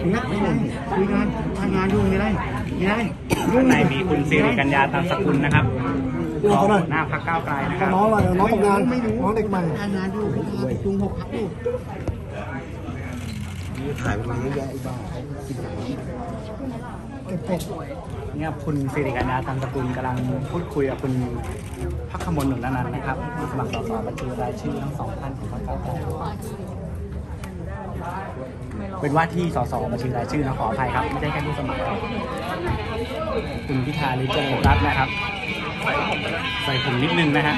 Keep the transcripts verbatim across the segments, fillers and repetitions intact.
นักคุยงานคุยงานทำงานดูมีอะไรมีอะไรข้างในมีคุณสิริกัญญาตันสกุลนะครับรองหัวหน้าพรรคก้าวไกลนะครับน้องอะไรน้องทำงานน้องเด็กใหม่ทำงานดูจุงหกพักดูถ่ายไปเยอะแยะอีกบ้างเนี่ยคุณสิริกัญญาตันสกุลกำลังพูดคุยกับคุณพักขมลหนุนนันท์นะครับสมัครสสบัญชีรายชื่อทั้งสองท่านของพรรคก้าวไกลเป็นว่าที่สสบัญชีรายชื่อนะขออภัยครับไม่ใช่แค่ผู้สมัครคุณพิธาลิมเจริญรัตน์นะครับใส่ผมนิดนึงนะฮะ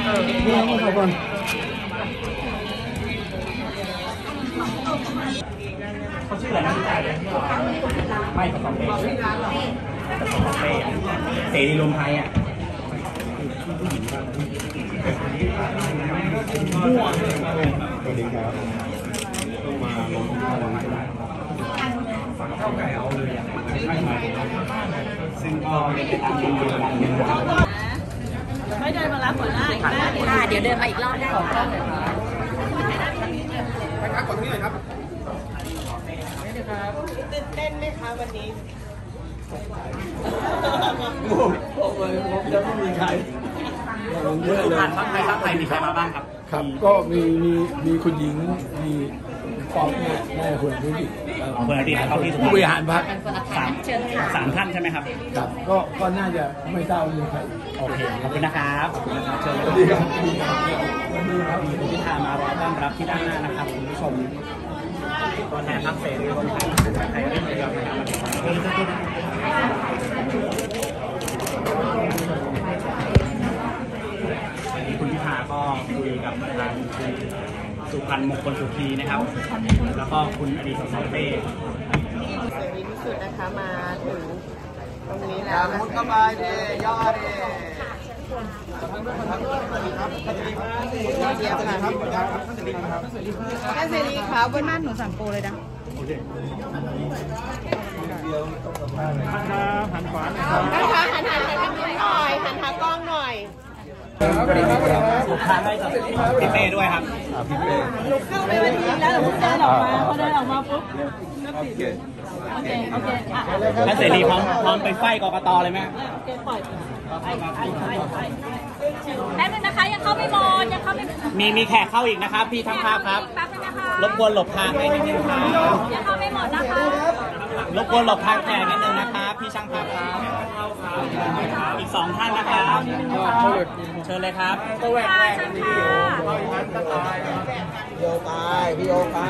เขาชื่ออะไรนะไม่สสเป้สสเป้เสรีรวมไทยอ่ะมั่วสวัสดีครับต้องมาลงที่ตรงนี้เข้าไก่เอาเลยซึ่งก็เป็นตามที่เป็นการเงินไม่เดินมารับหัวหน้าอีกนะค่ะเดี๋ยวเดินมาอีกรอบได้ของก็เลยไปพักก่อนที่ไหนครับตื่นเต้นไหมคะวันนี้ผมผมจะไม่มีใครเยอะเลยพักไทยพักไทยมีใครมาบ้างครับครับก็มีมีมีคุณหญิงมีป๊อปเนี่ยแม่คุณผู้หญิงคุณอดีตเขาที่ผู้บริหารพรรคสามสามท่านใช่ไหมครับครับก็ก็น่าจะไม่ทราบมีใครโอเคขอบคุณนะครับขอบคุณนะครับเชิญเลยครับคุณพิธามารอต้อนรับที่ด้านหน้านะครับคุณผู้ชมตัวแทนพรรคเสรีรวมไทยไทยเรื่องเดียวคุณพิธาก็คุยกับทางคุณสุพรรณมงคลสุธีนะครับแล้วก็คุณอดีตสสเป้เสรีพิสุทธิ์นะคะมาถึงตรงนี้แล้วมุดเข้าไปเดย่อเดเยี่ยมค่ะแค่เสรีครับวันนั้นหนูสั่งโปรเลยนะหันขวานะคะหันหันหันหน่อยหันหากล้องหน่อยสุดท้ายได้จากพี่เป้ด้วยครับพี่เป้หนูเข้าไปวันนี้แล้วหนูเดินออกมาพอเดินออกมาปุ๊บก็ติดโอเคโอเคถ้าเสรีพร้อมพร้อมไปไฟกกตเลยไหมโอเคปล่อยแป๊บนึงนะคะยังเข้าไม่หมดยังเข้าไม่มีมีแขกเข้าอีกนะครับพี่ทั้งภาพครับรบกวนหลบทางให้นิดนึงครับยังเข้าไม่หมดนะคะรบกวนหลบทางแขกนิดนึงนะครับพี่ช่างภาพครับอีกสองท่านนะครับเชิญเลยครับตัวแหวนเชิญค่ะโยไปพี่โยไป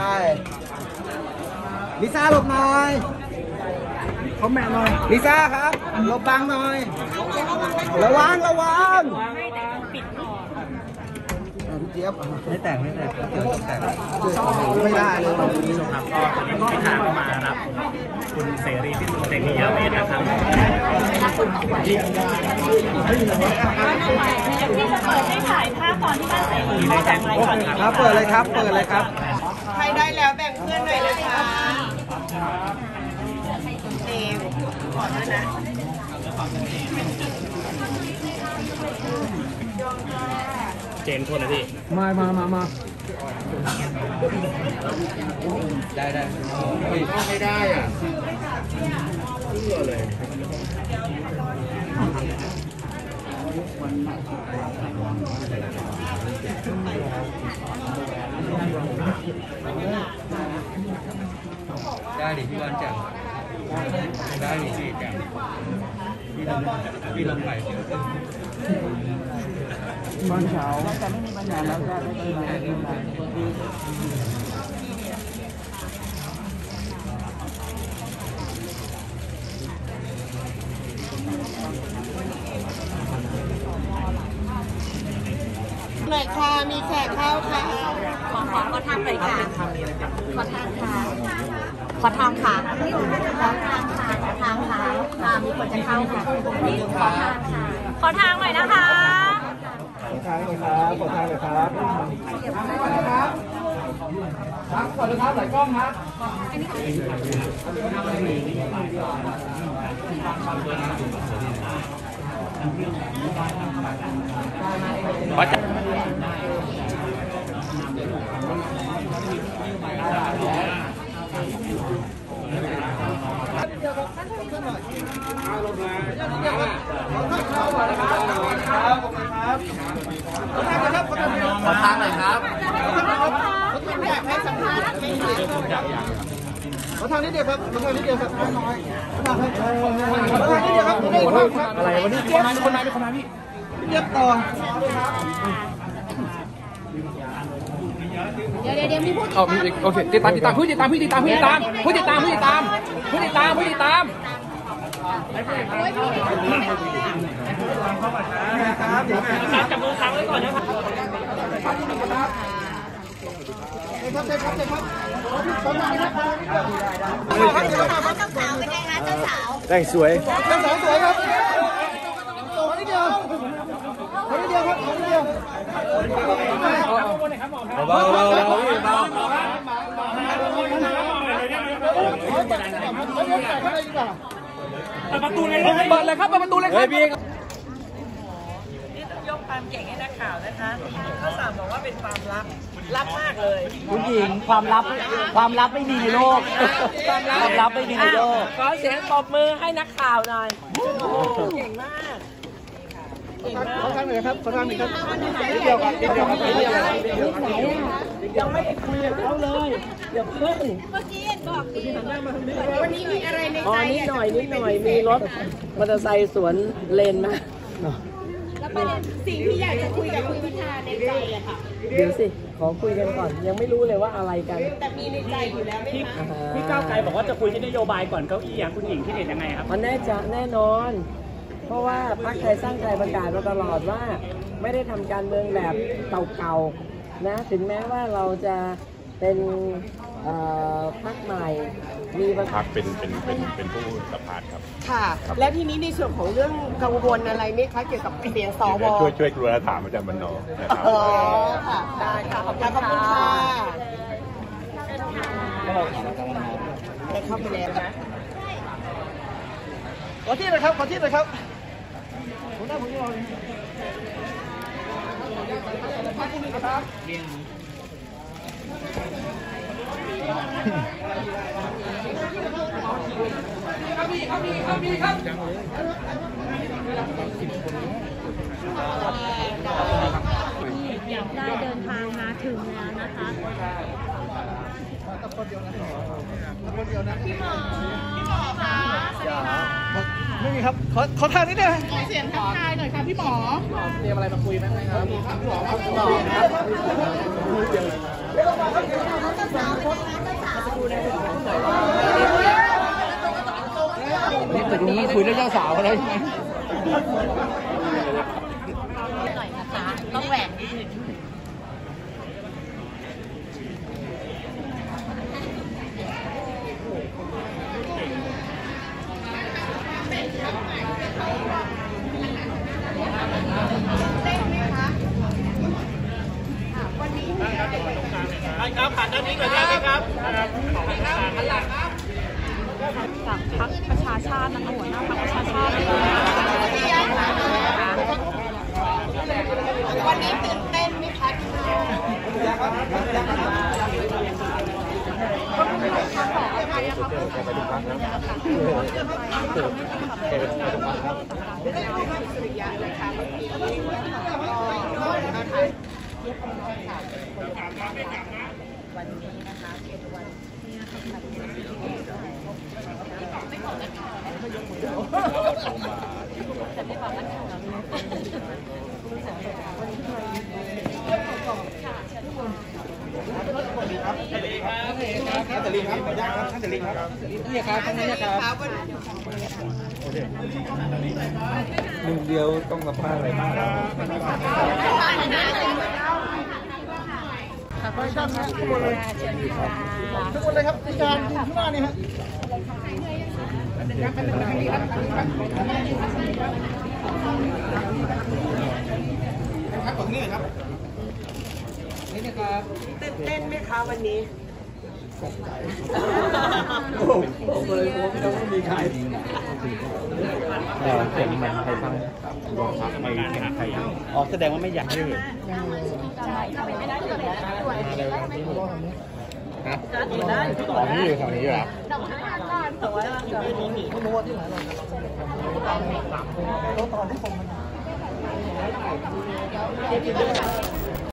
ลิซ่าหลบหน่อยเขาแม่หน่อยลิซ่าครับหลบบังหน่อยระวังระวังพี่เจี๊ยบไม่แต่งไม่แต่งไม่ได้เลยคุณผู้ชมครับก็ตอนนี้พิธาก็มารับคุณเสรีพิสุทธิ์เตมียเวทนะครับพี่จะเปิดให้ถ่ายภาพตอนที่ท่านเสรีมาจากไลฟ์ก่อนครับเปิดเลยครับเปิดเลยครับใครได้แล้วแบ่งเพื่อนหน่อยนะคะเต็มขอด้วยนะเจนโทษนะพี่มามามามาได้ได้ไม่ได้อ่ะเชื่อเลยได้ดิพี่วันจังได้ดิพี่จังพี่ลำพี่ลำไปตอนเช้าจะไม่มีปัญหาแล้วจะไม่มีอะไรหน่อยค่ะมีแขกเข้าค่ะขอขอขอทางหน่อยค่ะขอทางค่ะขอทางค่ะขอทางค่ะขอทางค่ะค่ะมีคนจะเข้าค่ะขอทางค่ะขอทางหน่อยนะคะขอทางเลยครับขอทางเลยครับครับขอเลยครับหลายกล้องครับขอจับครับอยากให้สัมภาษณ์ขอทางนิดเดียวครับขอทางนิดเดียวครับขอทางนิดเดียวครับอะไรวันนี้คนมาคนมาคนมาพี่เรียบต่อเดี๋ยวเดี๋ยวมีพูดเอามีโอเคติดตามติดตามผู้ติดตามผู้ติดตามผู้ติดตามผู้ติดตามผู้ติดตามผู้ติดตามผู้ติดตามจับมือค้างไว้ก่อนนะครับครับเด็กครับเด็กครับสวัสดีครับเจ้าสาวเป็นไงคะเจ้าสาวแต่งสวยแต่งสาวสวยครับขอนิดเดียวขอนิดเดียวครับขอนิดเดียวเบาเบาเบาเบาประตูเลยเปิดเลยครับประตูเลยครับพี่ยกความเก่งให้นักข่าวนะคะข้าวสารบอกว่าเป็นความลับลับมากเลยคุณหญิงความลับความลับไม่มีในโลกความลับไม่มีในโลกขอเสียงตบมือให้นักข่าวหน่อยเก่งมากเก่งมากขอทางหน่อยครับขอทางหน่อยครับนิดเดียวครับนิดเดียวครับนิดเดียวครับยังไม่ได้คุยกับเขาเลยเดี๋ยวเพิ่งเมื่อกี้บอกวันนี้มีอะไรในอ๋อใจนิดหน่อยนิดหน่อยมีรถมอเตอร์ไซค์สวนเลนมาแล้วประเด็นสิ่งที่อยากจะคุยกับคุณพิธาในใจอะค่ะเดี๋ยวสิขอคุยกันก่อนยังไม่รู้เลยว่าอะไรกันแต่มีในใจอยู่แล้วไหมคะพี่ก้าวไกลบอกว่าจะคุยที่นโยบายก่อนเก้าอี้คุณหญิงที่เห็นยังไงครับมันแน่จะแน่นอน เพราะว่าพรรคไทยสร้างไทยประกาศมาตลอดว่าไม่ได้ทำการเมืองแบบเก่าๆนะถึงแม้ว่าเราจะเป็นพรรคใหม่มีประพรรคเป็นเป็นเป็นเป็นผู้สัมภาษณ์ครับค่ะ และทีนี้ในส่วนของเรื่องกังวลอะไรไหมคะเกี่ยวกับเสียงสวช่วยช่วยกรุณาถามอาจารย์บรรณนะครับอ๋อค่ะได้ค่ะขอบคุณค่ะได้เข้าไปแล้วนะขอที่เลยครับขอที่เลยครับผมหน้าผมยาวเลยขอบคุณครับได้เดินทางมาถึงแล้วนะคะพี่หมอพี่หมอคะสวัสดีค่ะไม่มีครับขอขอทางนิดเดียวขอเสียงทักทายหน่อยค่ะพี่หมอเตรียมอะไรมาคุยไหมครับหมอครับหมอนี่ตกลงคุยเรื่องเจ้าสาวอะไรใช่ไหมหน่อยนะคะต้องแหวกนิดนึงครับผ่านด้านนี้ก่อนได้ไหมครับจากพรรคประชาชาตินะคะหัวหน้าพรรคประชาชาติวันนี้ตื่นเต้นไหมคะพี่น้องสุริยะนะคะเมื่อกี้วันนี้นะคะเป็นวันที่ไม่บอกนักข่าวไม่ยกมือฉันไม่บอกนักข่าวค่ะฉันบอกท่านเสรีครับท่านเสรีครับนี่ครับท่านนี้ครับหนึ่งเดียวต้องสัมภาษณ์อะไรมากครับครับท่านทุกคนเลยทุกคนเลยครับในการข้างหน้านี่ฮะครับตรงนี้ครับนี่นะครับตื่นเต้นไหมคะวันนี้โอ้โหผมเลยผมไม่ต้องมีใครแต่เสียงมันใครฟังบอกครับไม่เสียงใครอ๋อแสดงว่าไม่อยากยืดฮะของนี่อยู่แถวนี้อยู่ครับแต่ว่าเขาบอกว่าที่ไหนเราตอนที่ผมมัน